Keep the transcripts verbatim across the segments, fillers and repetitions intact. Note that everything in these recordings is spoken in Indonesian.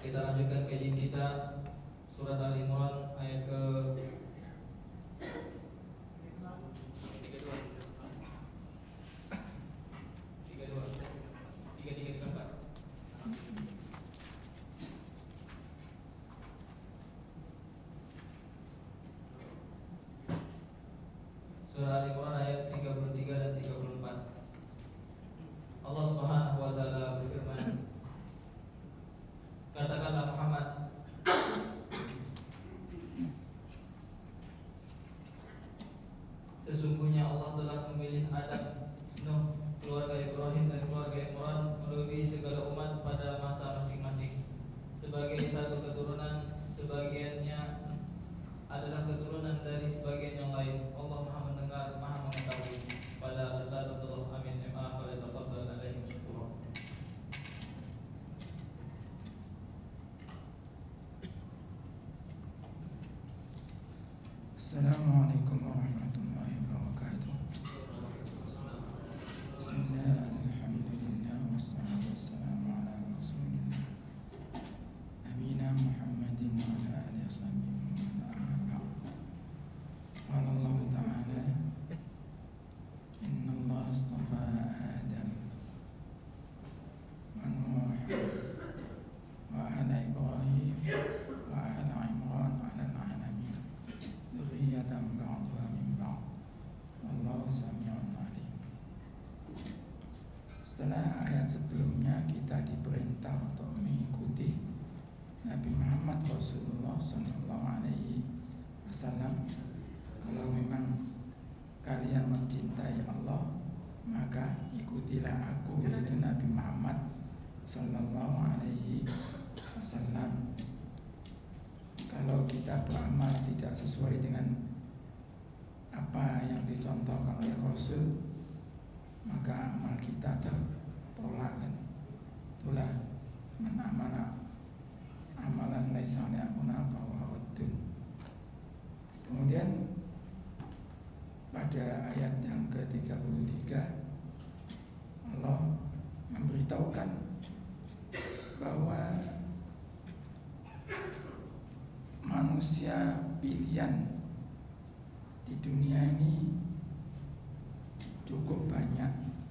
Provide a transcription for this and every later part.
Kita lanjutkan kajian kita surat Al-Imran ayat ke tiga puluh dua, tiga tiga tiga empat. Surah Al-Imran ayat tiga puluh tiga dan tiga puluh empat. Allah Subhanahu wa taala berfirman, katakanlah Muhammad, sesungguhnya Allah telah memilih Adam, Nuh, keluarga Ibrahim dan keluarga Imran melebihi segala umat pada masa masing-masing sebagai satu keturunan, sebagiannya adalah keturunan dari sebagian yang lain. Allah Maha mendengar, Maha mengetahui. Pada Ustaz Abdullah Amin M A pada tafadhal alaihi wasallam. Assalamualaikum warahmatullahi wabarakatuh. Bismillah, alhamdulillah, wassalatu wassalamu ala rasulillah Nabina Muhammadin wa ala alihi wa sahbihi wa ala ba'd. Qala Allah ta'ala, inna Allah astafa Adam wa Nuh wa ala Ibrahim wa ala Imran ala alamin dzurriyyatan ba'daha min ba'd wallahu sami'un alim. Setelah ayat sebelumnya kita diperintah untuk mengikuti Nabi Muhammad Rasulullah Sallallahu Alaihi Wasallam. Kalau memang kalian mencintai Allah, maka ikutilah aku, yaitu Nabi Muhammad Sallallahu Alaihi Wasallam. Kalau kita beramal tidak sesuai dengan apa yang dicontohkan oleh Rasul, maka amal kita tertolak. Itulah man amala amalan laisa amruna fahuwa raddun. Kemudian pada ayat yang ke tiga puluh tiga Allah memberitahukan bahwa manusia pilihan di dunia ini cukup banyak.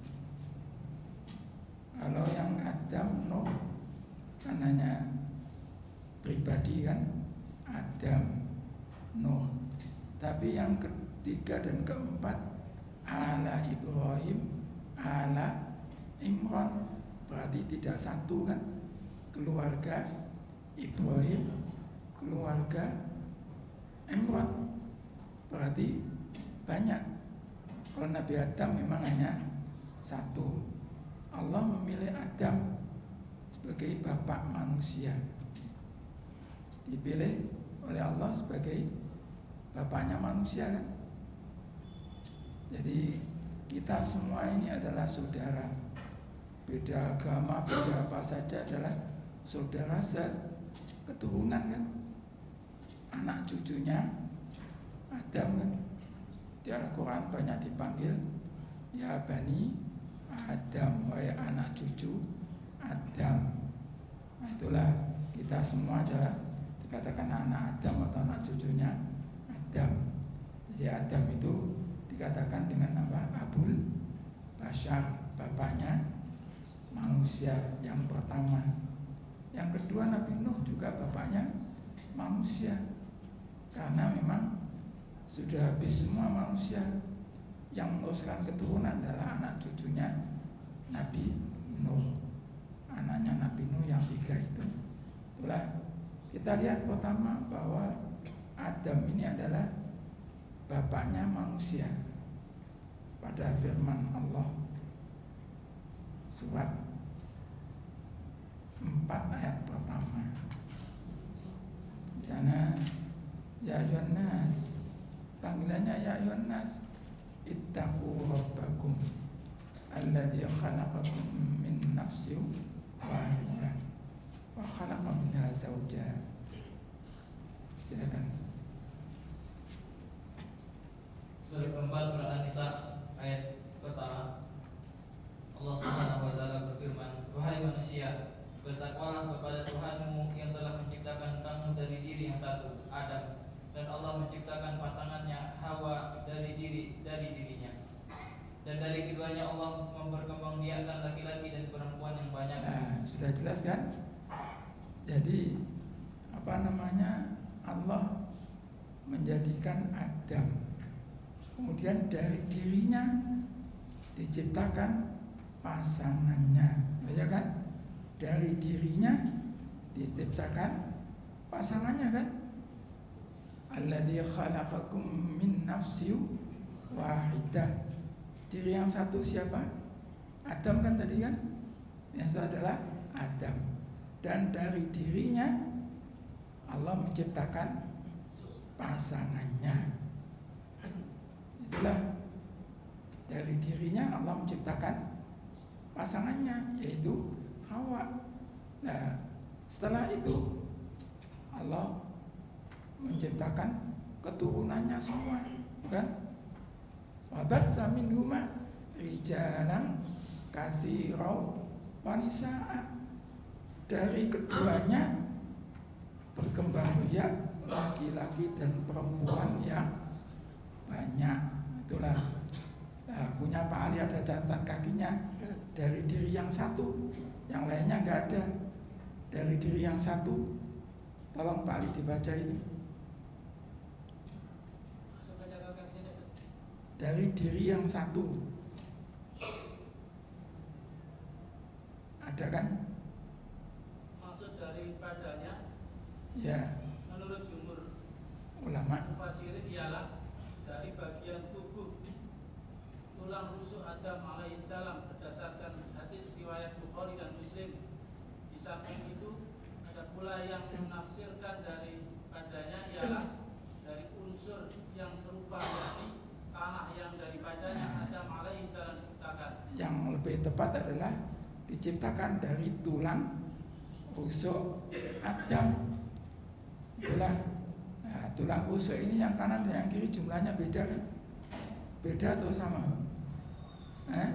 Kalau yang Adam, Nuh kan hanya pribadi kan, Adam, Nuh. Tapi yang ketiga dan keempat, ala Ibrahim, ala Imran, berarti tidak satu kan, keluarga Ibrahim, keluarga Imran, berarti banyak. Kalau Nabi Adam memang hanya satu. Allah memilih Adam sebagai bapak manusia, dipilih oleh Allah sebagai bapaknya manusia kan. Jadi kita semua ini adalah saudara. Beda agama, beda apa saja adalah saudara seketurunan kan. Anak cucunya Adam kan. Di Al-Quran banyak dipanggil ya Bani Adam, wahai anak cucu Adam. Nah, itulah kita semua adalah dikatakan anak Adam atau anak cucunya Adam. Jadi Adam itu dikatakan dengan apa? Abul Bashar, bapaknya manusia yang pertama. Yang kedua Nabi Nuh juga bapaknya manusia, karena memang sudah habis semua manusia. Yang meneruskan keturunan adalah anak cucunya Nabi Nuh, anaknya Nabi Nuh yang tiga itu. Itulah kita lihat pertama bahwa Adam ini adalah bapaknya manusia. Pada firman Allah surat empat ayat pertama, di sana ya ayyuhan nas, panggilannya ya ayyuhan nas, ittaqu rabbakum alladzi khalaqakum min nafsin wahidah wa khalaqa minha zawjaha. Silakan. Surah keempat surah An-Nisa ayat pertama. Allah Subhanahu wa taala berfirman, wahai manusia, bertakwalah kepada Tuhanmu yang satu, Adam, dan Allah menciptakan pasangannya Hawa dari diri dari dirinya. Dan dari keduanya Allah memperkembangbiakkan laki-laki dan perempuan yang banyak. Nah, sudah jelas kan? Jadi apa namanya, Allah menjadikan Adam, kemudian dari dirinya diciptakan pasangannya, ya kan? Dari dirinya diciptakan pasangannya kan? Alladzi khalaqakum min nafsin wahidah. Diri yang satu siapa? Adam kan tadi kan? Yang satu adalah Adam. Dan dari dirinya Allah menciptakan pasangannya. Itulah, dari dirinya Allah menciptakan pasangannya, yaitu Hawa. Nah, setelah itu Allah menciptakan keturunannya semua, bukan? Wabatsa minhuma rijalan katsiran wa nisaa. Dari keduanya berkembang biak laki-laki dan perempuan yang banyak. Itulah. Nah, punya Pak Ali ada catatan kakinya dari diri yang satu, yang lainnya nggak ada. Dari diri yang satu, tolong Pak Ali dibaca itu. Dari diri yang satu ada kan? Maksud daripadanya, Ya, menurut jumhur ulama, mufassirin ialah dari bagian tubuh tulang rusuk Adam alaihissalam berdasarkan hadis riwayat Bukhari dan Muslim. Di samping itu ada pula yang menafsirkan daripadanya ialah dari unsur yang serupa, yakni tanah yang daripadanya Adam alaihissalam diciptakan. Yang lebih tepat adalah diciptakan dari tulang rusuk Adam. Itulah. Nah, tulang rusuk ini yang kanan dan yang kiri jumlahnya beda kan? Beda atau sama? Eh?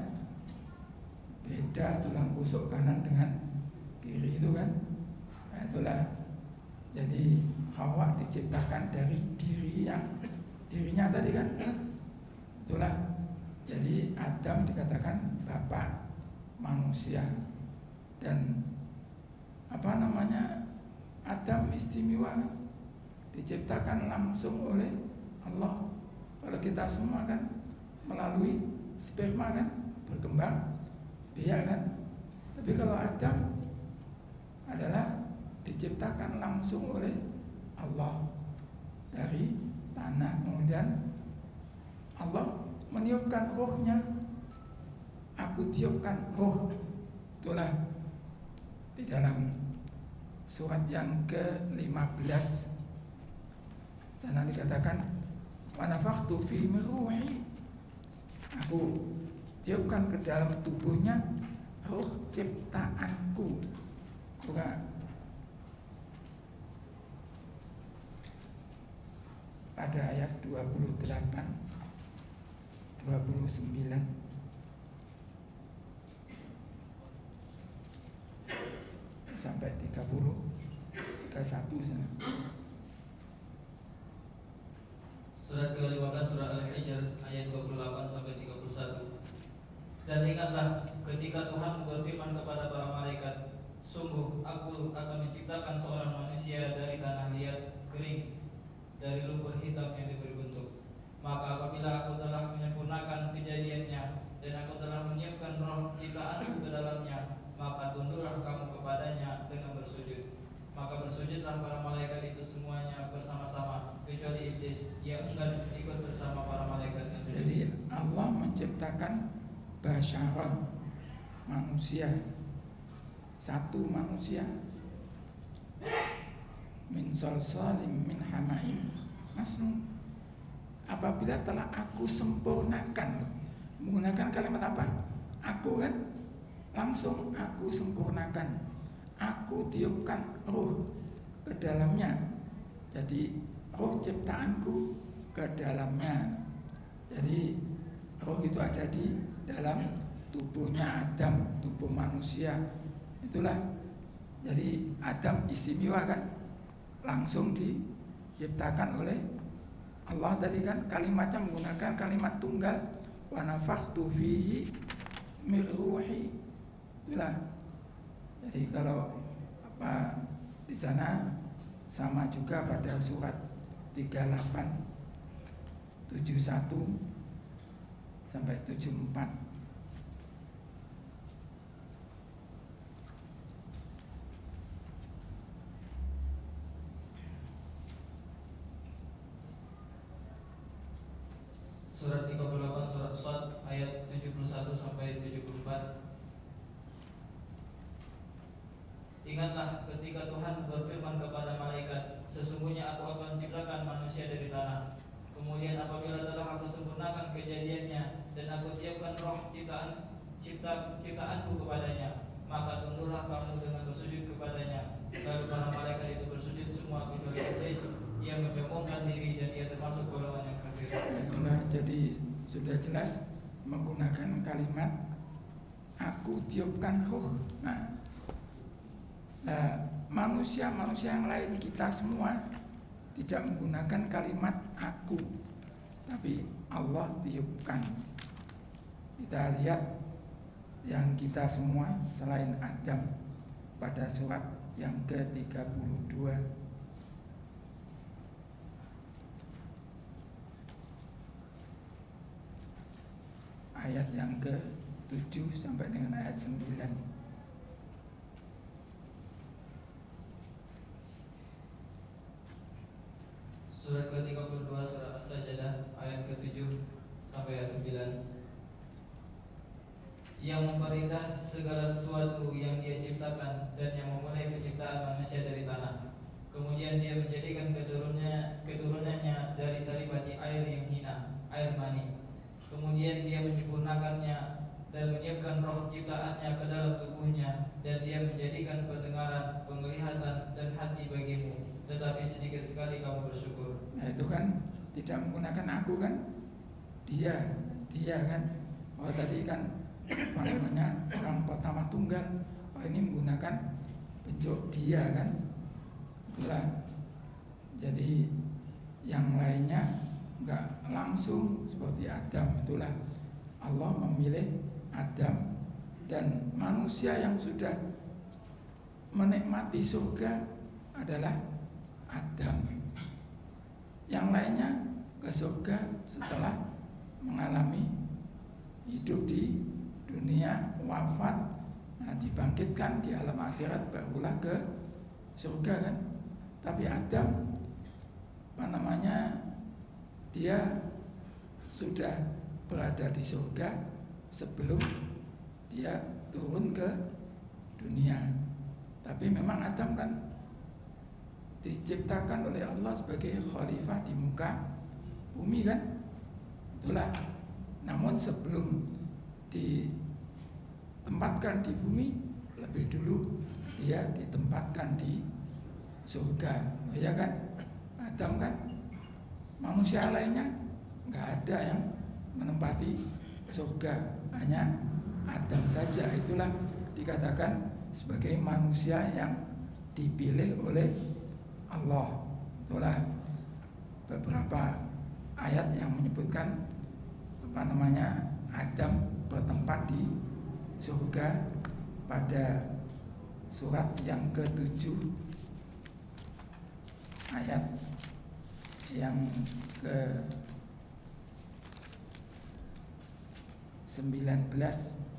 Beda tulang rusuk kanan dengan kiri itu kan? Nah, itulah. Jadi Hawa diciptakan dari diri yang dirinya tadi kan? Itulah. Jadi Adam dikatakan bapak manusia. Dan apa namanya, Adam istimewa, diciptakan langsung oleh Allah. Kalau kita semua kan melalui sperma kan, berkembang biak kan. Tapi kalau Adam adalah diciptakan langsung oleh Allah dari tanah. Kemudian Allah meniupkan rohnya. Aku tiupkan roh. Itulah di dalam surat yang ke lima belas sana dikatakan wa nafakhtu fi ruhi. Aku tiupkan ke dalam tubuhnya roh ciptaanku. Bukan pada ayat dua puluh delapan dua puluh sembilan sampai tiga puluh, tiga puluh satu sana. Surat ke lima belas surah Al-Hijr ayat dua puluh delapan sampai tiga puluh satu. Dan ingatlah ketika Tuhan berfirman kepada para malaikat, sungguh aku akan menciptakan seorang manusia dari tanah liat kering, dari lumpur hitam yang diberi bentuk. Maka apabila aku telah menyempurnakan kejadiannya dan aku telah menyiapkan roh ciptaanku ke dalamnya, maka tunduklah kamu kepadanya dengan bersujud. Maka bersujudlah para malaikat itu semuanya bersama-sama, kecuali iblis, ia enggan ikut bersama para malaikat itu. Jadi Allah menciptakan basyarat, manusia, satu manusia, min salsalim min hamaim masnun. Apabila telah aku sempurnakan, menggunakan kalimat apa? Aku kan, langsung aku sempurnakan, aku tiupkan roh ke dalamnya. Jadi roh ciptaanku ke dalamnya. Jadi roh itu ada di dalam tubuhnya Adam, tubuh manusia. Itulah. Jadi Adam istimewa kan, langsung di diciptakan oleh Allah tadi kan, kalimatnya menggunakan kalimat tunggal, wa nafakhtu fihi min ruhi. Itulah. Jadi kalau apa di sana sama juga pada surat tiga puluh delapan, tujuh puluh satu sampai tujuh puluh empat. Surat tiga puluh delapan surat Shad ayat tujuh puluh satu sampai tujuh puluh empat. Ingatlah ketika Tuhan berfirman kepada malaikat, sesungguhnya aku akan ciptakan manusia dari tanah. Kemudian apabila telah aku sempurnakan kejadiannya dan aku tiupkan roh ciptaan cipta ciptaanku kepadanya, maka tunduklah kamu dengan bersujud kepadanya. Lalu para malaikat itu bersujud semua kecuali iblis. Ia menyombongkan diri dan ia termasuk golongan yang kafir. Itulah, jadi sudah jelas menggunakan kalimat aku tiupkan roh. Nah, nah manusia-manusia yang lain, kita semua tidak menggunakan kalimat aku, tapi Allah tiupkan. Kita lihat yang kita semua selain Adam pada surat yang ke tiga puluh dua. Ayat yang ke tujuh sampai dengan ayat sembilan. Surat ke tiga puluh dua surat As-Sajdah ayat ke tujuh sampai ayat sembilan. Yang memerintah segala sesuatu yang dia ciptakan dan yang memulai penciptaan manusia dari tanah. Kemudian dia menjadikan keturunannya, keturunannya dari saripati air yang hina, air mani. Kemudian dia menyempurnakannya dan menyiapkan roh ciptaannya ke dalam tubuhnya, dan dia menjadikan pendengaran, penglihatan dan hati bagimu. Tetapi sedikit sekali kamu bersyukur. Nah itu kan tidak menggunakan aku kan, dia, dia kan. Oh tadi kan apa namanya orang pertama tunggal. Oh ini menggunakan bentuk dia kan. Itulah. Jadi yang lainnya enggak langsung seperti Adam. Itulah Allah memilih Adam, dan manusia yang sudah menikmati surga adalah Adam. Yang lainnya ke surga setelah mengalami hidup di dunia, wafat, nah, dibangkitkan di alam akhirat, barulah ke surga kan. Tapi Adam apa namanya, dia sudah berada di surga sebelum dia turun ke dunia. Tapi memang Adam kan diciptakan oleh Allah sebagai khalifah di muka bumi kan. Itulah. Namun sebelum ditempatkan di bumi, lebih dulu dia ditempatkan di surga. Oh ya kan? Adam kan. Manusia lainnya nggak ada yang menempati surga, hanya Adam saja. Itulah dikatakan sebagai manusia yang dipilih oleh Allah. Itulah beberapa ayat yang menyebutkan apa namanya Adam bertempat di surga pada surat yang ketujuh ayat yang ke sembilan belas.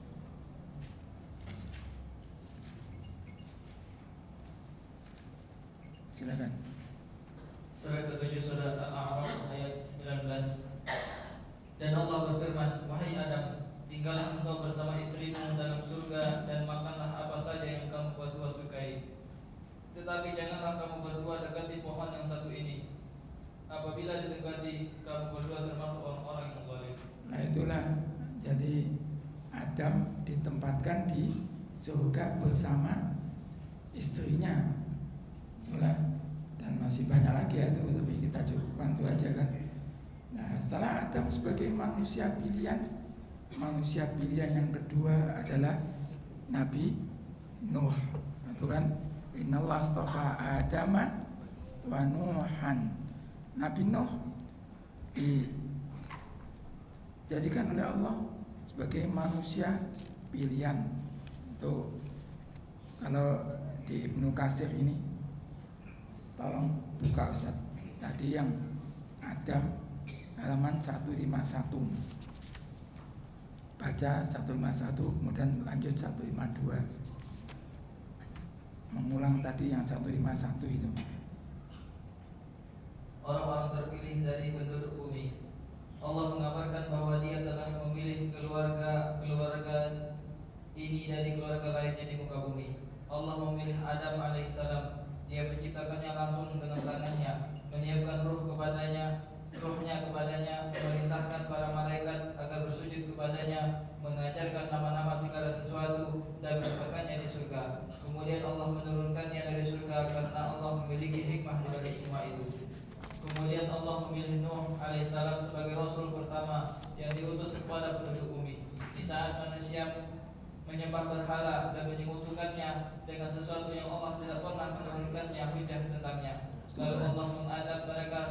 Silakan. Surat ketujuh surat Al-A'raf ayat sembilan belas. Dan Allah berfirman, wahai Adam, tinggallah engkau bersama istrimu dalam surga dan makanlah apa saja yang kamu berdua sukai. Tetapi janganlah kamu berdua dekati pohon yang satu ini. Apabila didekati, kamu berdua termasuk orang-orang yang zalim. Nah itulah, jadi Adam ditempatkan di surga bersama istrinya. Itulah. Dan masih banyak lagi ya itu, tapi kita cukupkan itu aja kan. Nah setelah Adam sebagai manusia pilihan, manusia pilihan yang kedua adalah Nabi Nuh. Itu kan, Innallaha astafa Adama wa Nuhan Nabi Nuh dijadikan oleh Allah sebagai manusia pilihan. Tuh, kalau di Ibnu Katsir ini, tolong buka Ustaz, tadi yang Adam halaman seratus lima puluh satu, baca seratus lima puluh satu, kemudian lanjut seratus lima puluh dua, mengulang tadi yang seratus lima puluh satu itu. Orang-orang terpilih dari penduduk bumi, Allah mengabarkan bahwa Dia telah memilih keluarga-keluarga ini dari keluarga lainnya di muka bumi. Allah memilih Adam alaihissalam. Dia menciptakannya langsung dengan tangannya, menyiapkan ruh kepadanya, ruhnya kepadanya, memerintahkan para malaikat agar bersujud kepadanya, mengajarkan nama-nama segala sesuatu dan meletakkannya di surga. Kemudian Allah menurunkannya dari surga karena Allah memiliki hikmah di balik semua itu. Kemudian Allah memilih Nuh alaihissalam sebagai Rasul pertama yang diutus kepada penduduk bumi. Di saat manusia menyembah berhala dan menyekutukannya dengan sesuatu yang Allah tidak pernah menurunkannya hujah tentangnya. Lalu Allah mengadab mereka.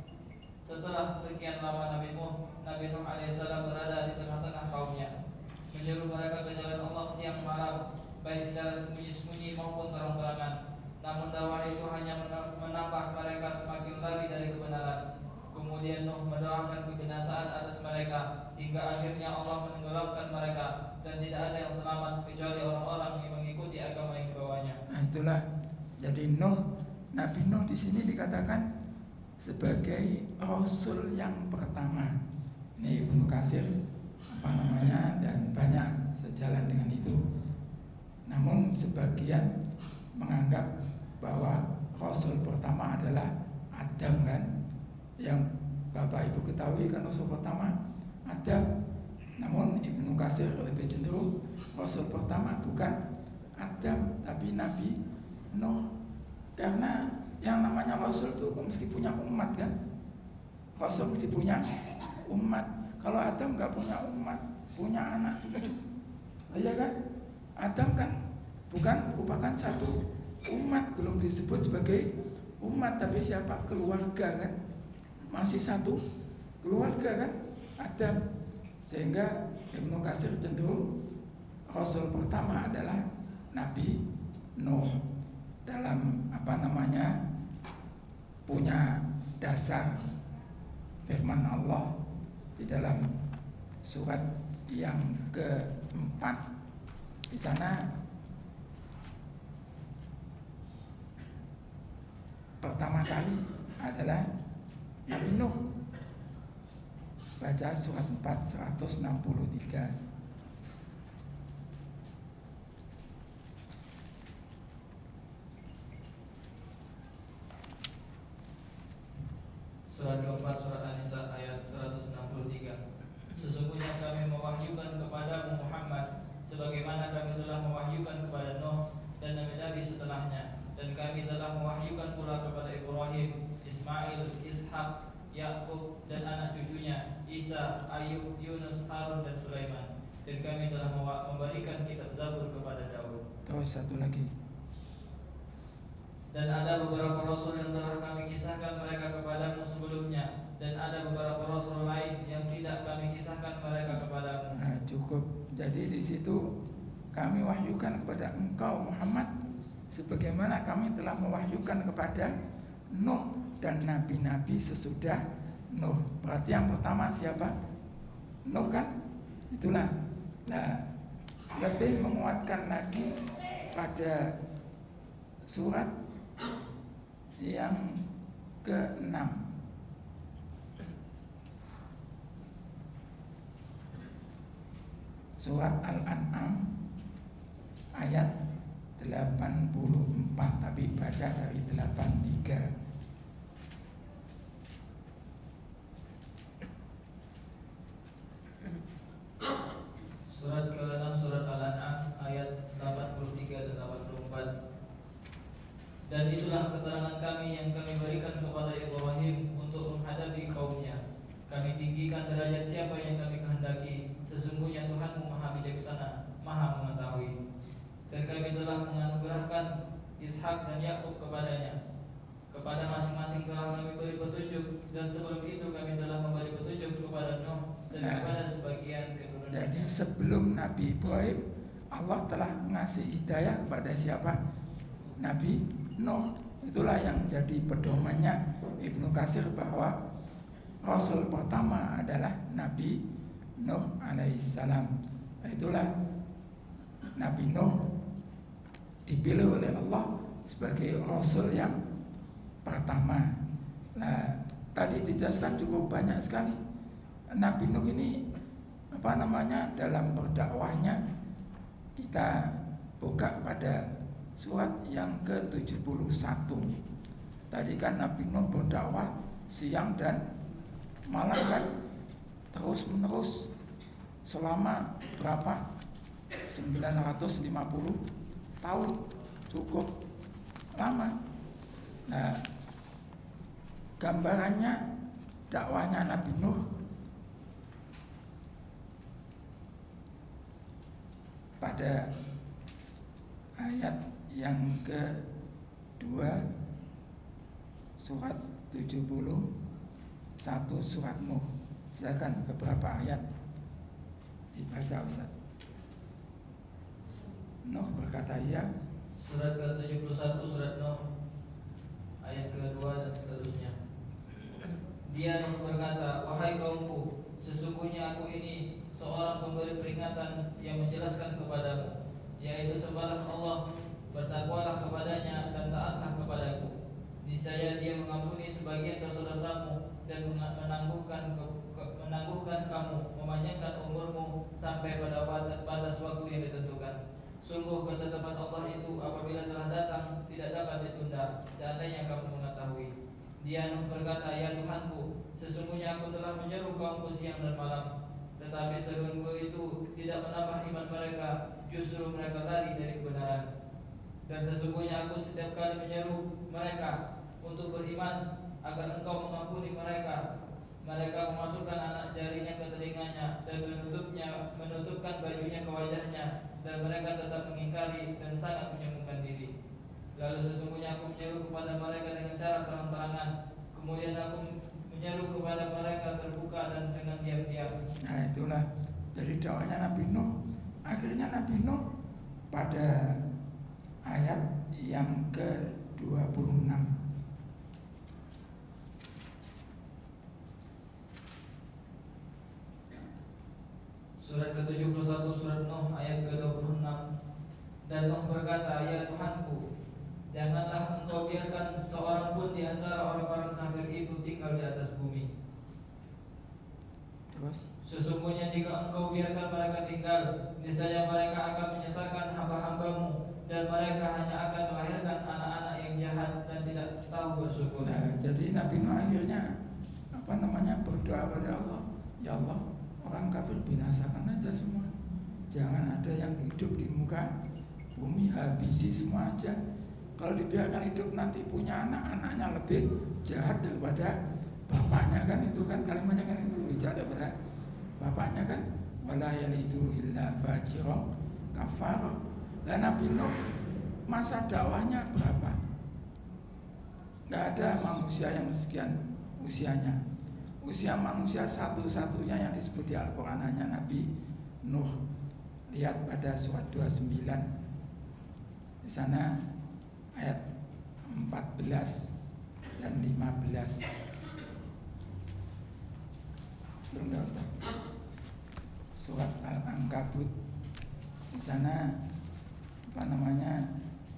Setelah sekian lama Nabi Nuh, Nabi Nuh alaihissalam berada di tengah-tengah kaumnya, menyuruh mereka ke jalan Allah siang malam, baik secara sembunyi-sembunyi maupun terang-terangan. Namun dakwah itu hanya menambah mereka semakin lari dari kebenaran. Kemudian Nuh mendoakan kebinasaan atas mereka, hingga akhirnya Allah menenggelamkan mereka, dan tidak ada yang selamat kecuali orang-orang yang mengikuti agama yang dibawanya. Nah, itulah. Jadi Nuh, Nabi Nuh di sini dikatakan sebagai Rasul yang pertama. Ini Ibnu Katsir apa namanya, dan banyak sejalan dengan itu. Namun sebagian menganggap bahwa Rasul pertama adalah Adam, kan? Yang Bapak Ibu ketahui kan Rasul pertama Adam. Namun Ibnu Katsir lebih cenderung Rasul pertama bukan Adam tapi Nabi Nuh. Karena yang namanya Rasul itu mesti punya umat, kan? Rasul mesti punya umat. Kalau Adam gak punya umat, punya anak cucu, iya kan? Adam kan bukan merupakan satu umat, belum disebut sebagai umat, tapi siapa? Keluarga, kan? Masih satu keluarga, kan? Adam. Sehingga Ibnu Katsir cenderung Rasul pertama adalah Nabi Nuh. Dalam apa namanya, punya dasar firman Allah di dalam surat yang keempat. Di sana pertama kali adalah Nabi Nuh. Baca surat empat seratus enam puluh tiga. Surat keempat, surat An-Nisa ayat seratus enam puluh tiga. Sesungguhnya kami mewahyukan kepadamu Muhammad sebagaimana kami telah mewahyukan kepada Nuh dan nabi-nabi setelahnya, dan kami telah mewahyukan pula kepada Ibrahim, Ismail, Ishak, Yakub dan anak cucunya Isa, Ayub, Yunus, Harun dan Sulaiman. Dan kami telah memberikan kitab Zabur kepada Daud. Terus satu lagi. Dan ada beberapa rasul yang telah kami kisahkan mereka kepadamu sebelumnya, dan ada beberapa rasul lain yang tidak kami kisahkan mereka kepadamu. Nah, cukup. Jadi di situ kami wahyukan kepada engkau Muhammad sebagaimana kami telah mewahyukan kepada Nuh dan nabi-nabi sesudah Nuh. Berarti yang pertama siapa? Nuh, kan? Itulah. Nah, lebih menguatkan lagi pada surat yang keenam. Surat Al-An'am ayat delapan puluh empat, tapi baca dari delapan puluh tiga. Surat keenam surat Al-An'am ayat delapan puluh tiga dan delapan puluh empat. Dan itulah keterangan kami yang kami berikan kepada Ibrahim untuk menghadapi kaumnya. Kami tinggikan derajat siapa yang kami kehendaki. Sesungguhnya Tuhanmu maha bijaksana, maha mengetahui. Dan kami telah menganugerahkan Ishak dan Yakub kepadanya, Kepada masing-masing telah kami beri petunjuk, dan sebelum itu kami telah memberi petunjuk kepada Nuh dan Nah, kepada sebagian keturunannya. jadi sebelum Nabi Ibrahim, Allah telah ngasih hidayah kepada siapa? Nabi Nuh. Itulah yang jadi pedomannya Ibnu Katsir bahwa Rasul pertama adalah Nabi Nuh alaihissalam. Itulah Nabi Nuh dipilih oleh Allah sebagai Rasul yang pertama. Nah, tadi dijelaskan cukup banyak sekali. Nabi Nuh ini apa namanya dalam berdakwahnya, kita buka pada surat yang ke tujuh puluh satu. Tadi kan Nabi Nuh berdakwah siang dan malam kan, terus menerus selama berapa? sembilan ratus lima puluh tahun, cukup lama. Nah, gambarannya dakwahnya Nabi Nuh pada ayat yang kedua surat tujuh puluh satu surat Nuh. Silakan beberapa ayat dibaca Ustaz. Nuh berkata, ya. Surat ke tujuh puluh satu surat Nuh ayat kedua dan seterusnya. Dia Nuh berkata, wahai kaumku, sesungguhnya aku ini seorang pemberi peringatan yang menjelaskan kepadamu, yaitu sembahlah Allah, bertakwalah kepadanya dan taatlah kepadaku. Niscaya Dia mengampuni sebagian dosa-dosamu dan menangguhkan ke, ke, menangguhkan kamu, memanjangkan umurmu sampai pada batas waktu yang ditentukan. Sungguh ketetapan Allah itu apabila telah datang tidak dapat ditunda, seandainya kamu mengetahui. Dia Nuh berkata, ya Tuhanku, sesungguhnya aku telah menyeru kaumku siang dan malam, tetapi seruanku itu tidak menambah iman mereka, justru mereka lari dari kebenaran. Dan sesungguhnya aku setiap kali menyeru mereka untuk beriman agar engkau mengampuni mereka, mereka memasukkan anak jarinya ke telinganya dan menutupnya, menutupkan bajunya ke wajahnya, dan mereka tetap mengingkari dan sangat menyembunyikan diri. Lalu sesungguhnya aku menyeru kepada mereka dengan cara terang-terangan, kemudian aku menyeru kepada mereka terbuka dan dengan diam-diam. Nah, itulah dari dakwahnya Nabi Nuh. Akhirnya Nabi Nuh pada ayat yang ke dua puluh enam, surat ke tujuh puluh satu surat Nuh ayat ke dua puluh enam. Dan Nuh berkata, ya Tuhanku, janganlah engkau biarkan seorang pun di antara orang-orang kafir itu tinggal di atas bumi. terus Sesungguhnya jika engkau biarkan mereka tinggal, niscaya mereka akan menyesalkan hamba-hambamu, dan mereka hanya akan melahirkan anak-anak yang jahat dan tidak tahu bersyukur. Nah, jadi Nabi Nuh akhirnya apa namanya berdoa pada Allah, ya Allah, orang kafir binasakan aja semua, jangan ada yang hidup di muka bumi, habisi semua aja. Kalau dibiarkan hidup nanti punya anak, anaknya lebih jahat daripada bapaknya, kan itu kan kalimatnya kan itu lebih jahat daripada bapaknya kan. Wala yalidu illa fajirun kafar. Dan Nabi Nuh masa dakwahnya berapa? Gak ada manusia yang sekian usianya. Usia manusia satu-satunya yang disebut di Al-Quran hanya Nabi Nuh. Lihat pada surat dua puluh sembilan, di sana ayat empat belas dan lima belas. Enggak, Ustaz. Surat Al-Ankabut, di sana apa namanya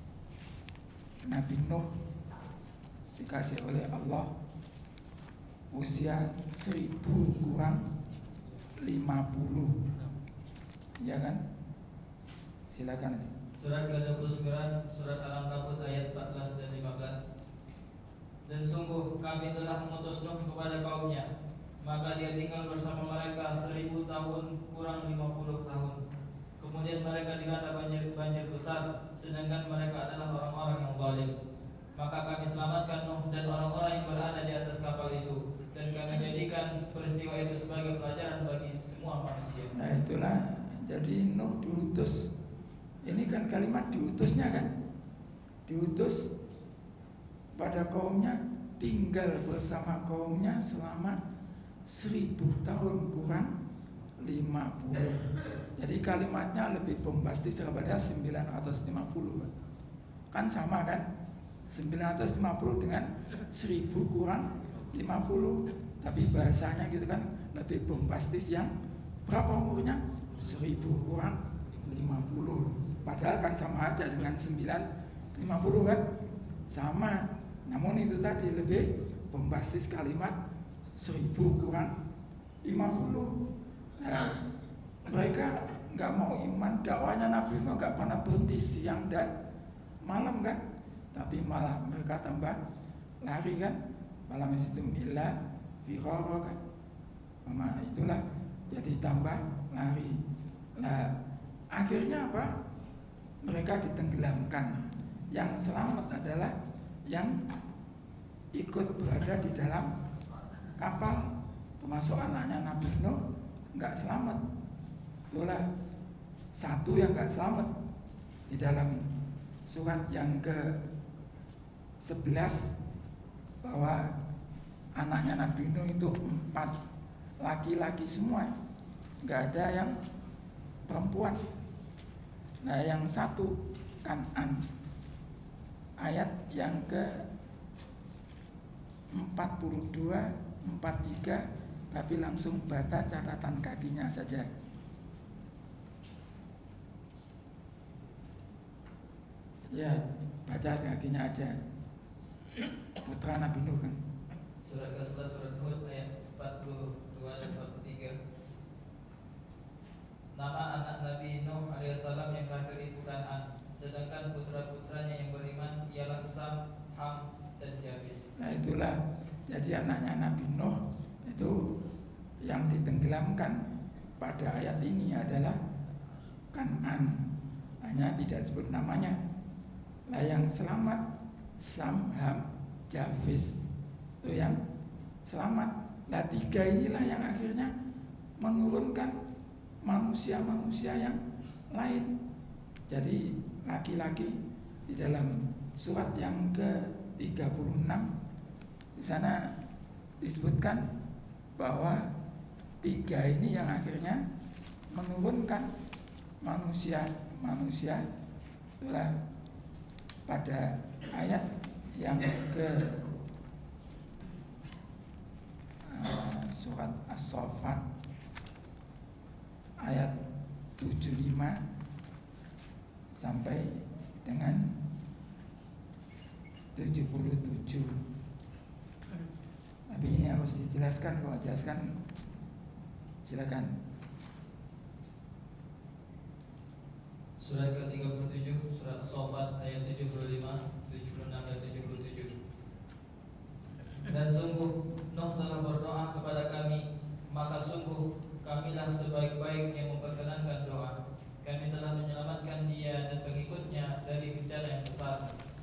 Nabi Nuh dikasih oleh Allah usia seribu kurang lima puluh, ya kan? Silakan. Surat ke dua puluh sembilan surat Al-Ankabut ayat empat belas dan lima belas. Dan sungguh kami telah mengutus Nuh kepada kaumnya, maka dia tinggal bersama mereka seribu tahun kurang lima puluh tahun. Kemudian mereka dilanda banjir, banjir besar, sedangkan mereka adalah orang-orang yang zalim. Maka kami selamatkan Nuh dan orang-orang yang berada di atas kapal itu, dan kami jadikan peristiwa itu sebagai pelajaran bagi semua manusia. Nah, itulah jadi Nuh diutus. Ini kan kalimat diutusnya kan, diutus pada kaumnya, tinggal bersama kaumnya selama seribu tahun kurang lima puluh. Jadi kalimatnya lebih bombastis daripada sembilan ratus lima puluh. Kan sama kan? sembilan ratus lima puluh dengan seribu kurang lima puluh. Tapi bahasanya gitu kan lebih bombastis yang berapa umurnya? seribu kurang lima puluh. Padahal kan sama aja dengan sembilan ratus lima puluh kan? Sama. Namun itu tadi lebih bombastis kalimat seribu kurang lima puluh. Nah, mereka nggak mau iman, dakwanya Nabi Nuh nggak pernah berhenti siang dan malam kan, tapi malah mereka tambah lari kan, malam itu illa firara kan, mama itulah jadi tambah lari. Nah, akhirnya apa? Mereka ditenggelamkan. Yang selamat adalah yang ikut berada di dalam kapal, termasuk anaknya Nabi Nuh nggak selamat. Itulah satu yang nggak selamat di dalam surat yang ke sebelas, bahwa anaknya Nabi Nuh itu empat laki-laki semua, nggak ada yang perempuan. Nah, yang satu Kan'an, ayat yang ke empat puluh dua, empat puluh tiga, tapi langsung baca catatan kakinya saja. Ya, baca kakinya aja. Putra Nabi Nuh kan. Surat ke sebelas surat Hud ayat empat puluh dua dan empat puluh tiga. Nama anak Nabi Nuh alaihissalam yang kafir itu Kan'an, sedangkan putra-putranya yang beriman ialah Sam, Ham, dan Jafis. Nah, itulah jadi anaknya Nabi Nuh itu yang ditenggelamkan pada ayat ini adalah Kan'an, hanya tidak disebut namanya. Nah, yang selamat Sam, Ham, Jafis, itu yang selamat. Nah, tiga inilah yang akhirnya menurunkan manusia-manusia yang lain. Jadi laki-laki di dalam surat yang ke tiga puluh enam di sana disebutkan bahwa tiga ini yang akhirnya menurunkan manusia-manusia. Itulah pada ayat yang ke uh, surat As-Saffat ayat tujuh puluh lima sampai dengan tujuh puluh tujuh. Tapi ini harus dijelaskan, kalau jelaskan silakan. Surat ke tiga puluh tujuh, surat As-Saffat ayat tujuh puluh lima, tujuh puluh enam dan tujuh puluh tujuh. Dan sungguh Nuh telah berdoa kepada kami, maka sungguh kamilah sebaik-baik yang memperkenankan doa. Kami telah menyelamatkan dia dan pengikutnya dari bencana yang besar,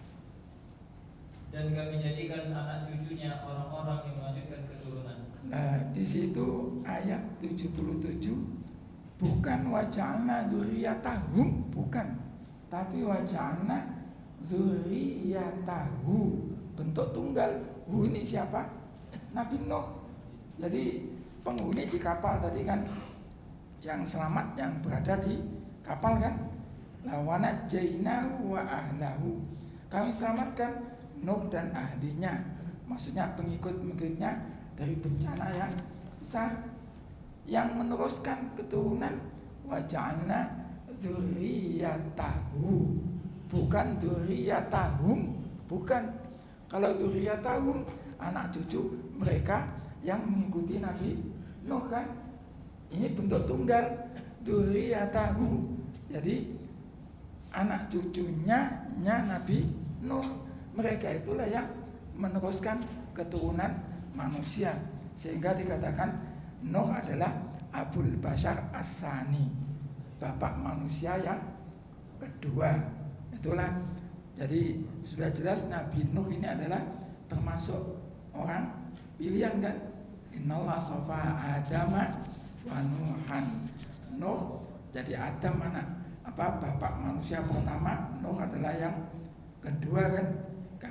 dan kami jadikan anak cucunya orang-orang yang melanjutkan keturunan. Nah, di situ ayat tujuh puluh tujuh bukan waja'alna dzurriyyatahum, bukan, tapi waja'alna dzurriyyatahu, bentuk tunggal. Hu ini siapa? Nabi Nuh. Jadi penghuni di kapal tadi kan, yang selamat yang berada di kapal kan. La wa najjaynahu wa ahlahu, kami selamatkan Nuh dan ahlinya, maksudnya pengikut-pengikutnya dari bencana yang besar. Yang meneruskan keturunan waja'alna dzurriyyatahu, bukan dzurriyyatahum, bukan. Kalau dzurriyyatahum anak cucu mereka yang mengikuti Nabi Nuh kan. Ini bentuk tunggal, dzurriyyatahu. Jadi anak cucunya nya Nabi Nuh, mereka itulah yang meneruskan keturunan manusia, sehingga dikatakan Nuh adalah Abul Bashar As-Sani, bapak manusia yang kedua. Itulah, jadi sudah jelas Nabi Nuh ini adalah termasuk orang pilihan kan. Innallaha astafa Adama wa Nuhan. Nuh jadi Adam anak apa bapak manusia pertama, Nuh adalah yang kedua kan. Karena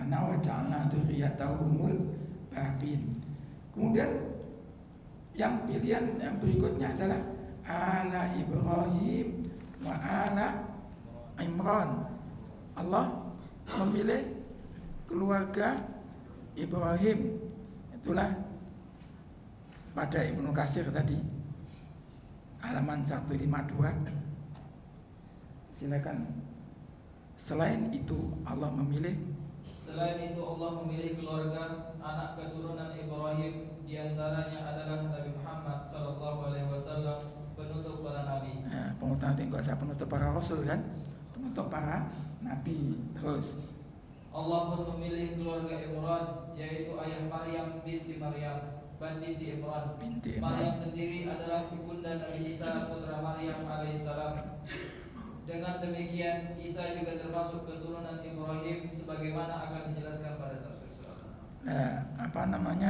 karena wa ja'alna dzurriyyatahumul baqin. Kemudian yang pilihan yang berikutnya adalah ala Ibrahim wa ala Imran. Allah memilih keluarga Ibrahim. Itulah pada Ibnu Katsir tadi halaman seratus lima puluh dua. Silakan. Selain itu Allah memilih Selain itu Allah memilih keluarga anak keturunan Ibrahim, di antaranya adalah Nabi Muhammad sallallahu alaihi wasallam, penutup para nabi. Nah, penutup nabi enggak usah penutup para rasul kan? Penutup para nabi. Terus Allah pun memilih keluarga Imran, yaitu ayah Maryam binti Maryam, binti Imran. Binti Imran. Maryam sendiri adalah ibunda Nabi Isa putra Maryam alaihissalam. Dengan demikian Isa juga termasuk keturunan Ibrahim, sebagaimana akan dijelaskan pada tafsir surah. Nah, apa namanya?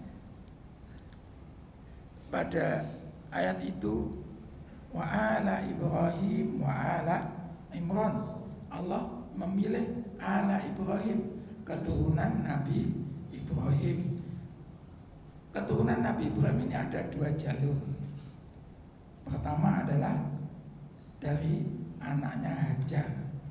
Pada ayat itu wa ala Ibrahim wa ala Imran, Allah memilih ala Ibrahim, keturunan Nabi Ibrahim. Keturunan Nabi Ibrahim ini ada dua jalur. Pertama adalah dari anaknya Hajar,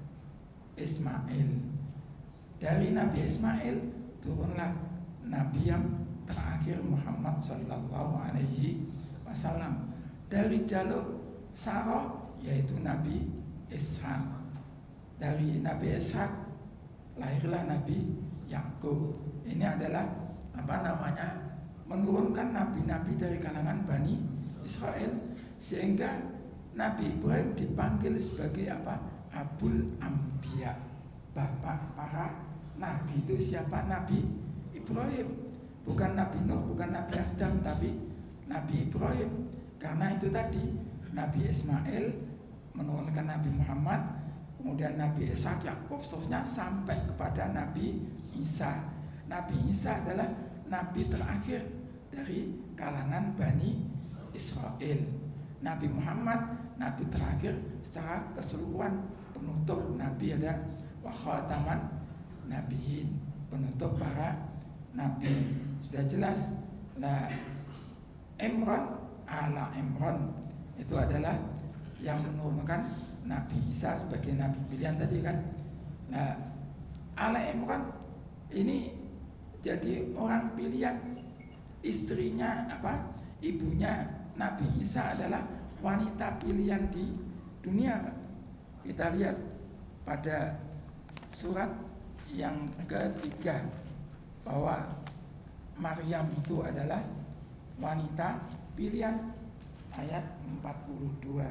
Ismail. Dari Nabi Ismail turunlah Nabi yang terakhir Muhammad sallallahu alaihi wasallam. Dari jalur Sarah yaitu Nabi Ishak. Dari Nabi Ishak lahirlah Nabi Yakub. Ini adalah apa namanya? Menurunkan nabi-nabi dari kalangan Bani Israel, sehingga Nabi Ibrahim dipanggil sebagai apa? Abul Anbiya, bapak para nabi. Itu siapa? Nabi Ibrahim. Bukan Nabi Nuh, bukan Nabi Adam, tapi Nabi Ibrahim. Karena itu tadi Nabi Ismail menurunkan Nabi Muhammad, kemudian Nabi Ishak, Yakub, seterusnya sampai kepada Nabi Isa. Nabi Isa adalah nabi terakhir dari kalangan Bani Israel. Nabi Muhammad nabi terakhir secara keseluruhan, penutup nabi, ada wa khataman nabiyin, penutup para nabi. Sudah jelas. Nah, Imran ala Imran itu adalah yang menurunkan Nabi Isa sebagai nabi pilihan tadi kan. Nah, ala Imran ini jadi orang pilihan. Istrinya apa? Ibunya Nabi Isa adalah wanita pilihan di dunia. Kita lihat pada surat yang ketiga bahwa Maryam itu adalah wanita pilihan, ayat empat puluh dua.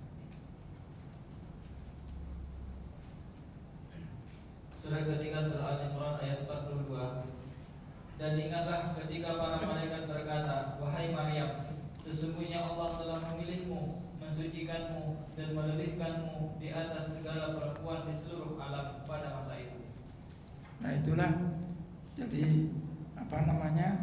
Surah ketiga surah Al-Imran ayat empat puluh dua. Dan ingatlah ketika para malaikat berkata, wahai Maryam, sesungguhnya Allah telah memilihmu, mensucikanmu, dan melebihkanmu di atas segala perempuan di seluruh alam pada masa itu. Nah itulah, jadi apa namanya,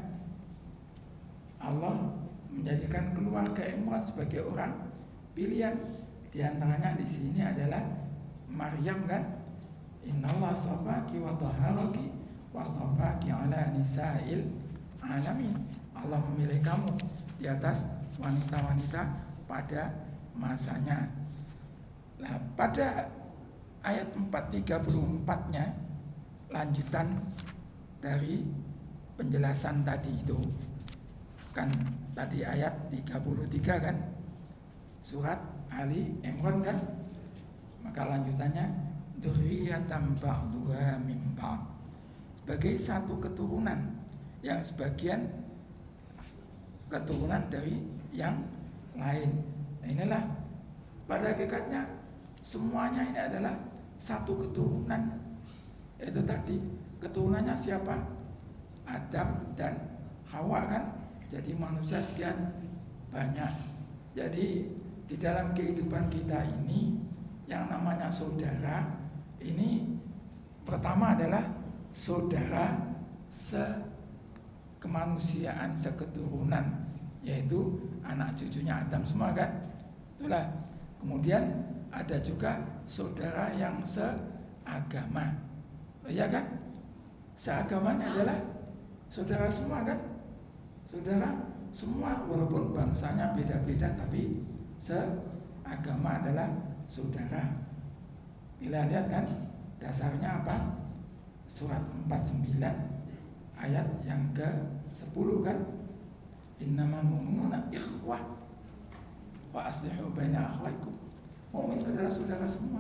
Allah menjadikan keluarga Imran sebagai orang pilihan. Di antaranya di sini adalah Maryam kan. Innallaha astafaki wa tahharaki wastafaki ala nisa'il alamin. Allah memilih kamu di atas wanita-wanita pada masanya. Nah, pada ayat empat tiga puluh empat-nya lanjutan dari penjelasan tadi itu. Kan tadi ayat tiga puluh tiga kan, surat Ali Imran kan. Maka lanjutannya dzurriyyatan ba'duha min ba'd, sebagai satu keturunan yang sebagian keturunan dari yang lain. Nah, inilah pada hakikatnya semuanya ini adalah satu keturunan. Itu tadi keturunannya siapa? Adam dan Hawa kan. Jadi manusia sekian banyak. Jadi di dalam kehidupan kita ini yang namanya saudara ini pertama adalah saudara sekemanusiaan, seketurunan, yaitu anak cucunya Adam semua kan. Itulah. Kemudian ada juga saudara yang seagama, ya kan? seagamanya adalah saudara semua kan? Saudara semua walaupun bangsanya beda-beda tapi seagama adalah saudara. Bila lihat kan dasarnya apa? Surat empat puluh sembilan ayat yang ke sepuluh kan? Innamal mu'minuna ikhwah wa aslihu baina akhwaikum. Mukmin adalah saudara semua.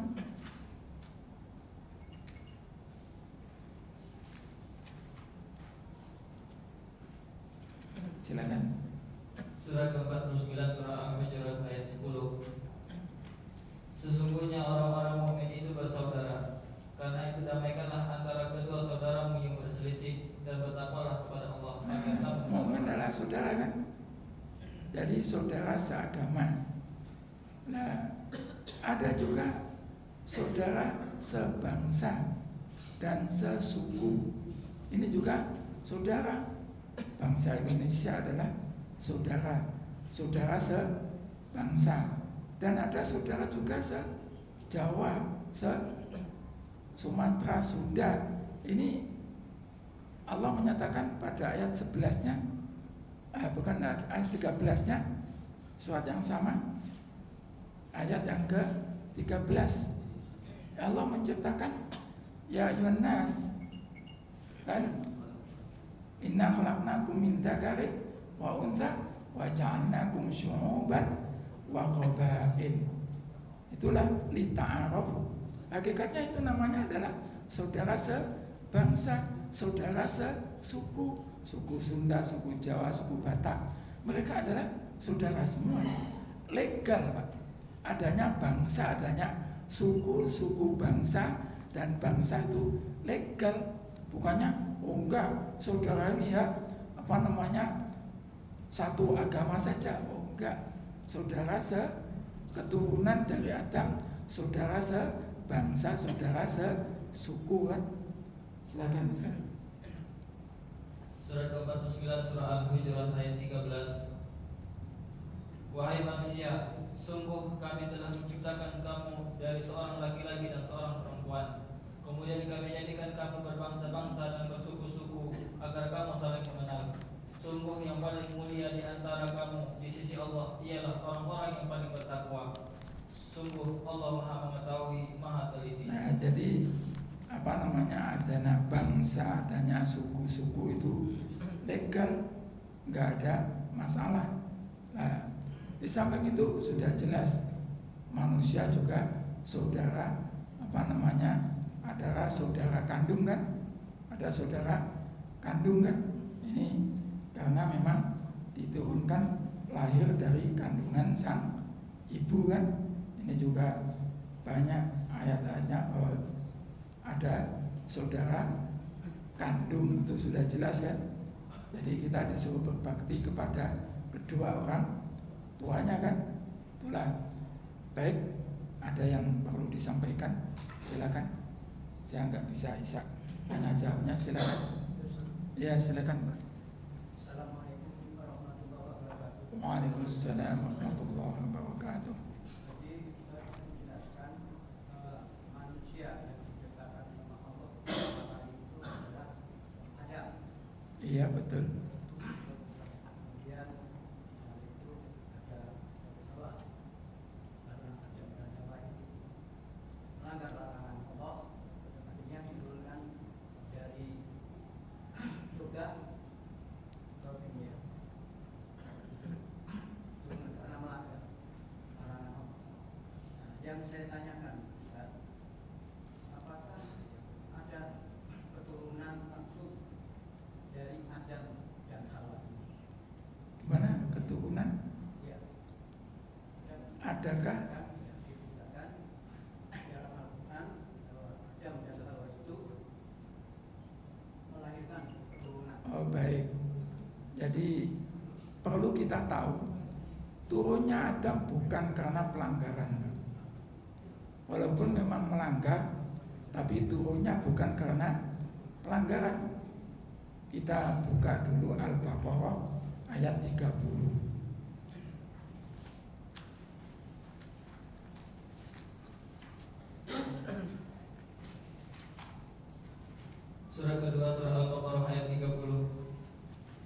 Silakan. Surah ke-empat puluh sembilan surah Al-Hujurat ayat sepuluh. Sesungguhnya orang-orang mukmin itu bersaudara. Karena itu damaikanlah antara kedua saudaramu yang berselisih dan bertakwalah kepada Allah. Nah, mukmin adalah saudara kan? Jadi saudara seagama. Nah, ada juga saudara sebangsa dan sesuku. Ini juga saudara. Bangsa Indonesia adalah saudara, saudara sebangsa. Dan ada saudara juga se-Jawa, se-Sumatera, Sunda. Ini Allah menyatakan pada ayat sebelasnya, eh, bukan ayat tiga belasnya, surat yang sama, ayat yang ke tiga belas. Allah menciptakan ya ayyuhan nas, kan? Inna khalaqnakum min dzakarin wa untha wa ja'alnakum syu'uban wa qabail. Itulah lita'arafu. Hakikatnya itu namanya adalah saudara sebangsa, saudara sesuku, suku Sunda, suku Jawa, suku Batak. Mereka adalah saudara semua. Legal, Pak. Adanya bangsa, adanya suku, suku bangsa dan bangsa itu legal. Bukannya oh enggak, saudara ini ya apa namanya satu agama saja. Oh enggak, saudara seketurunan dari Adam, saudara sebangsa, saudara sesuku kan. Silakan. Surah ke-empat puluh sembilan surah Al-Hujurat ayat tiga belas. Wahai manusia, sungguh kami telah menciptakan kamu dari seorang laki-laki dan seorang perempuan. Kemudian kami jadikan kamu berbangsa-bangsa dan bersuku-suku agar kamu saling mengenal. Sungguh yang paling mulia di antara kamu di sisi Allah ialah orang-orang yang paling bertakwa. Sungguh Allah Maha mengetahui, Maha teliti. Nah, jadi apa namanya adanya bangsa, adanya suku-suku itu legal, nggak ada masalah. Nah, di samping itu sudah jelas manusia juga saudara apa namanya adalah saudara kandung kan, ada saudara kandung kan. Ini karena memang diturunkan lahir dari kandungan sang ibu kan. Ini juga banyak ayat-ayatnya bahwa ada saudara kandung, itu sudah jelas kan. Jadi kita disuruh berbakti kepada kedua orang tuanya kan. Itulah. Baik, ada yang perlu disampaikan, silakan. Saya nggak bisa isak tanya jawabnya, silakan. Ya, silakan, Pak. Assalamualaikum warahmatullahi wabarakatuh. Waalaikumsalam warahmatullahi wabarakatuh. Jadi kita menjelaskan uh, manusia yang diciptakan sama Allah itu adalah Adam. Iya, betul. Kemudian uh, itu ada Hawa, karena Adam dan Hawa itu melanggar larangan Allah, artinya diturunkan dari surga ke dunia. Karena melanggar larangan Allah. Nah, yang saya tanyakan, Ustaz, apakah ada keturunan langsung dari Adam dan Hawa? Gimana keturunan? Ya. Dan Adakah? yang diceritakan dalam Al-Quran bahwa Adam dan Hawa itu melahirkan keturunan. Oh, baik. Jadi perlu kita tahu turunnya Adam bukan karena pelanggaran. Walaupun memang melanggar, tapi turunnya bukan karena pelanggaran. Kita buka dulu Al-Baqarah ayat tiga puluh. Surah kedua surah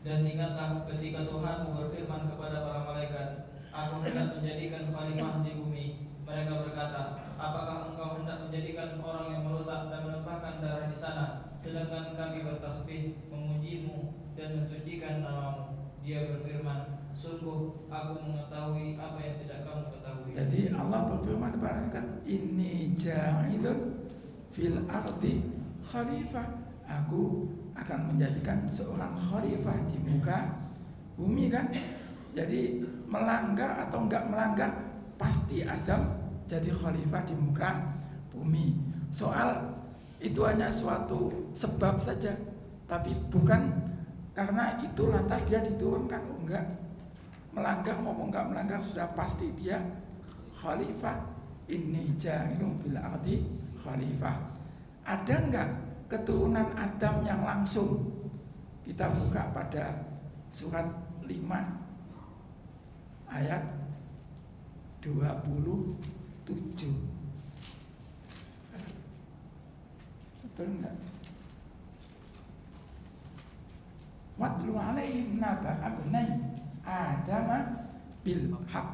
Dan ingatlah ketika Tuhanmu berfirman kepada para malaikat, Aku hendak menjadikan khalifah di bumi. Mereka berkata, apakah engkau hendak menjadikan orang yang merusak dan menumpahkan darah di sana, sedangkan kami bertasbih, memujimu dan mensucikan namamu? Dia berfirman, sungguh aku mengetahui apa yang tidak kamu ketahui. Jadi Allah berfirman kepada mereka, Inni ja'ilun fil ardi khalifah. Aku akan menjadikan seorang khalifah di muka bumi kan. Jadi melanggar atau enggak melanggar, pasti Adam jadi khalifah di muka bumi. Soal itu hanya suatu sebab saja, tapi bukan karena itu lantas dia diturunkan. Oh, enggak. Melanggar maupun enggak melanggar sudah pasti dia khalifah. Inni ja'ilun fil ardi khalifah. Ada enggak keturunan Adam yang langsung? Kita buka pada surat lima ayat dua puluh tujuh. Betul enggak? Watlu alaihim naba abnai Adama bil haq.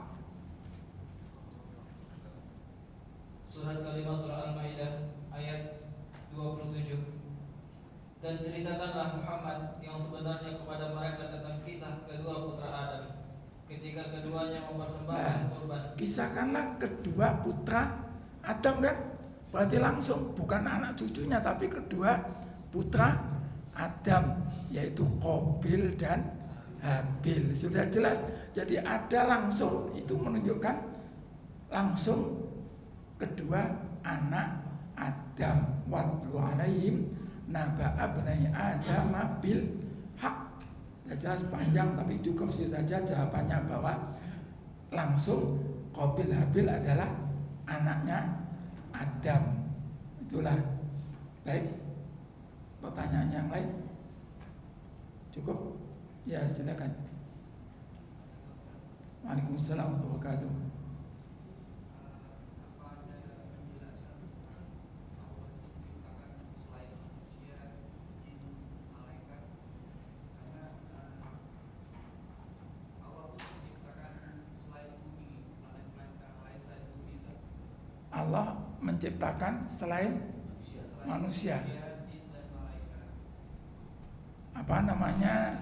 Surat kelima surah Al-Maidah ayat dua puluh tujuh. Dan ceritakanlah Muhammad yang sebenarnya kepada mereka tentang kisah kedua putra Adam ketika keduanya mempersembahkan Nah, kurban. kisahkanlah kedua putra Adam kan? Berarti langsung bukan anak cucunya, tapi kedua putra Adam, yaitu Qabil dan Habil. Sudah jelas. Jadi ada langsung, itu menunjukkan langsung kedua anak Adam. Watlu alaihim naba abnai Adam bil haq. Ya jelas panjang, tapi cukup saja jawabannya bahwa langsung Qabil Habil adalah anaknya Adam. Itulah. Baik. Pertanyaan yang lain? Cukup? Ya, silakan. Waalaikumsalam warahmatullahi wabarakatuh. Allah menciptakan selain manusia. Apa namanya?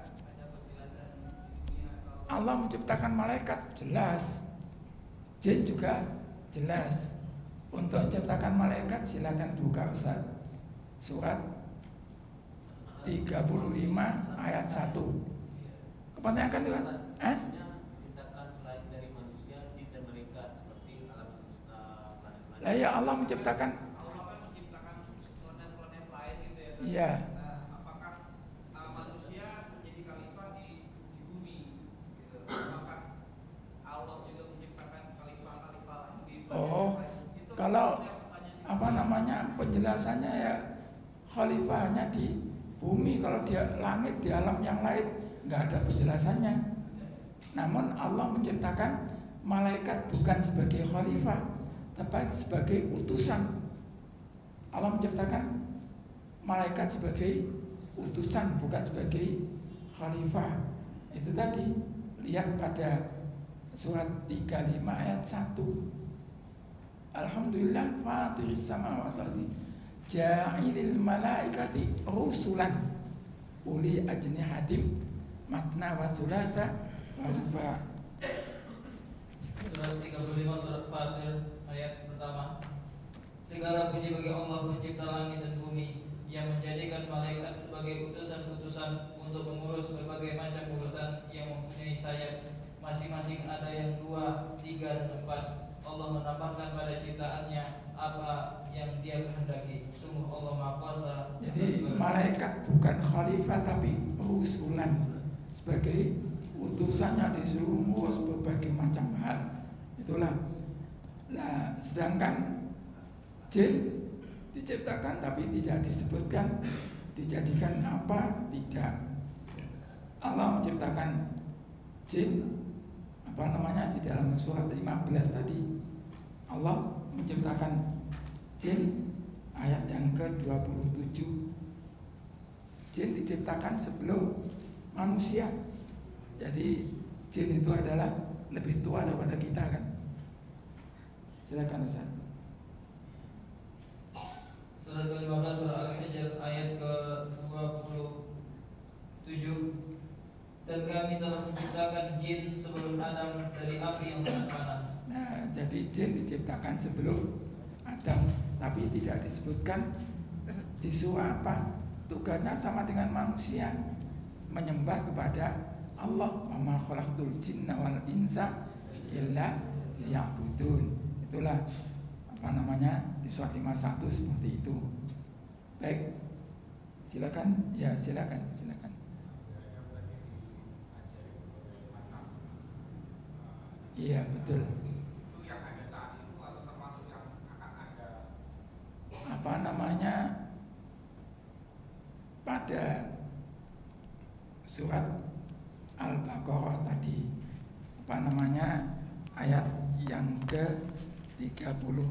Allah menciptakan malaikat, jelas. Jin juga jelas. Untuk menciptakan malaikat silakan buka Ustaz. Surat tiga puluh lima ayat satu. Kepanjangan itu kan? Eh? Lah ya Allah menciptakan. Allah menciptakan planet-planet lain gitu ya. Iya. Nah, apakah uh, manusia menjadi khalifah di, di bumi? Gitu. Apakah Allah juga menciptakan khalifah-khalifah lain di planet Oh, lain? Itu kalau pertanyaan apa namanya penjelasannya ya khalifahnya di bumi. Kalau di langit, di alam yang lain nggak ada penjelasannya. Namun Allah menciptakan malaikat bukan sebagai khalifah, tapi sebagai utusan. Allah menciptakan malaikat sebagai utusan, bukan sebagai khalifah. Itu tadi, lihat pada surat tiga puluh lima ayat satu. Alhamdulillah fatiris samawati wal ardi ja'ilil malaikati rusulan uli ajnihatim matna wa thulatha wa ruba'. Surat tiga puluh lima surat Fatir ayat pertama. Segala puji bagi Allah pencipta langit dan bumi, yang menjadikan malaikat sebagai utusan-utusan untuk mengurus berbagai macam urusan, yang mempunyai sayap masing-masing ada yang dua, tiga, dan empat. Allah menambahkan pada ciptaannya apa yang Dia kehendaki. Sungguh Allah Maha Kuasa. Jadi malaikat bukan khalifah tapi rusulan, sebagai utusannya disuruh mengurus berbagai macam hal. Itulah. Nah, sedangkan jin diciptakan tapi tidak disebutkan dijadikan apa, tidak. Allah menciptakan jin apa namanya di dalam surat lima belas tadi. Allah menciptakan jin ayat yang ke dua puluh tujuh. Jin diciptakan sebelum manusia. Jadi jin itu adalah lebih tua daripada kita kan. Silakan Ustaz. Surat ke lima belas surah Al-Hijr ayat ke dua puluh tujuh. Dan kami telah menciptakan jin sebelum Adam dari api yang sangat panas. Nah, jadi jin diciptakan sebelum Adam, tapi tidak disebutkan disuruh apa. Tugasnya sama dengan manusia, menyembah kepada Allah. Wa ma khalaqtul jinna wal insa illa liya'budun. Itulah apa namanya di surat lima puluh satu seperti itu. Baik. Silakan. Ya, silakan, silakan. Iya, betul. Itu yang ada saat itu atau termasuk yang akan ada? Apa namanya? Pada surat Al-Baqarah tadi, apa namanya, ayat yang ke tiga puluh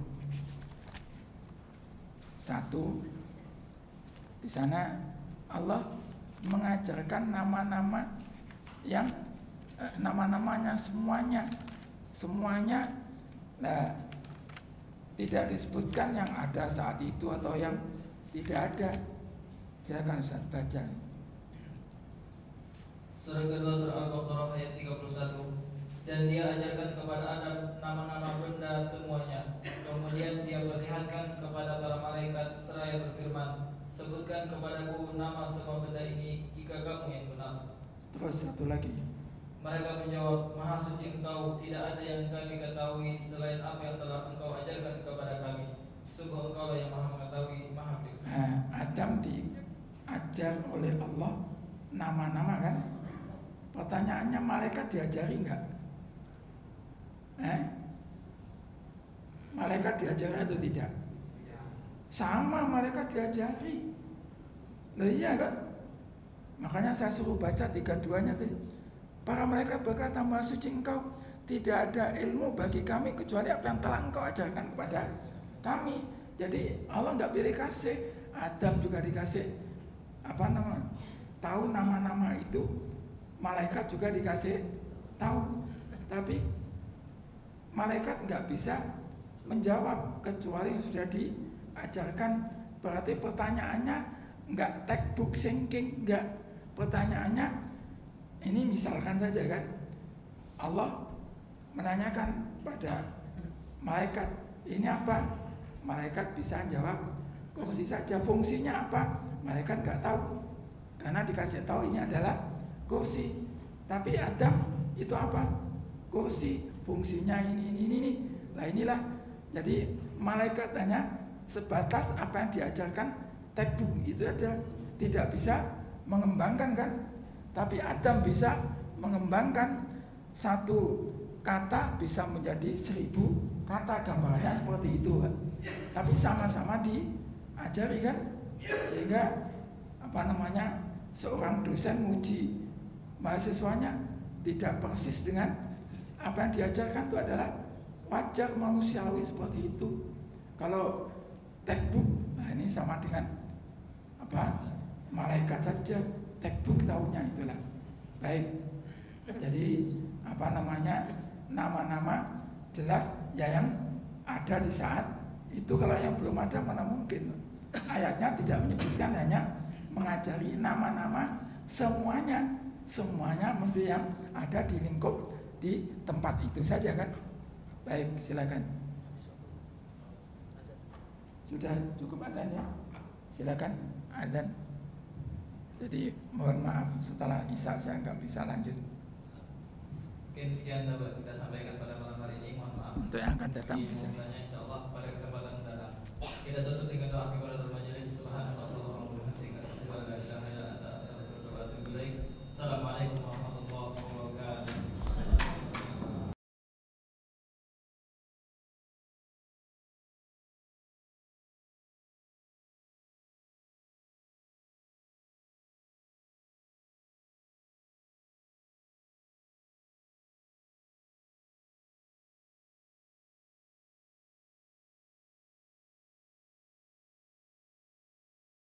satu, di sana Allah mengajarkan nama-nama yang eh, nama-namanya semuanya semuanya nah, tidak disebutkan yang ada saat itu atau yang tidak ada. Silakan Ustaz baca. Surah kedua surah Al-Baqarah ayat tiga puluh satu. Dan dia ajarkan kepada Adam nama-nama benda semuanya. Kemudian dia perlihatkan kepada para malaikat seraya berfirman, sebutkan kepadaku nama semua benda ini jika kamu yang benar. Terus satu lagi. Mereka menjawab, Maha suci Engkau, tidak ada yang kami ketahui selain apa yang telah Engkau ajarkan kepada kami. Sungguh Engkau lah yang Maha mengetahui, Maha bijaksana. Nah, Adam diajar oleh Allah nama-nama kan? Pertanyaannya, malaikat diajari enggak? Eh? Malaikat diajari atau tidak? Sama, malaikat diajari. Nah, iya kan? Makanya saya suruh baca tiga duanya tadi. Para malaikat berkata, Maha suci Engkau, tidak ada ilmu bagi kami kecuali apa yang telah Engkau ajarkan kepada kami. Jadi Allah enggak pilih kasih. Adam juga dikasih apa nama? Tahu nama-nama itu. Malaikat juga dikasih tahu. Tapi malaikat enggak bisa menjawab kecuali yang sudah diajarkan. Berarti pertanyaannya enggak textbook thinking, enggak. Pertanyaannya ini misalkan saja kan, Allah menanyakan pada malaikat, ini apa? Malaikat bisa jawab kursi saja. Fungsinya apa? Malaikat enggak tahu. Karena dikasih tahu ini adalah kursi. Tapi Adam itu apa? Kursi. Fungsinya ini, ini, ini. Nah inilah. Jadi malaikat hanya sebatas apa yang diajarkan textbook itu aja. Tidak bisa mengembangkan kan. Tapi Adam bisa mengembangkan satu kata bisa menjadi seribu kata. Gambarnya seperti itu kan. Tapi sama-sama diajari kan. Sehingga apa namanya, seorang dosen menguji mahasiswanya tidak persis dengan apa yang diajarkan, itu adalah wajar manusiawi seperti itu. Kalau textbook, nah ini sama dengan apa, malaikat saja textbook tahunya itulah. Baik. Jadi apa namanya, nama-nama jelas ya yang ada di saat itu. Kalau yang belum ada mana mungkin. Ayatnya tidak menyebutkan, hanya mengajari nama-nama semuanya. Semuanya mesti yang ada di lingkup di tempat itu saja kan. Baik, silakan. Sudah cukup adzan ya? Silakan adzan. Jadi mohon maaf setelah isya saya nggak bisa lanjut. Mungkin sekian dapat kita sampaikan pada malam hari ini. Mohon maaf. Untuk yang akan datang bisa. Insya Allah pada kesempatan mendatang kita tutup dengan doa kepada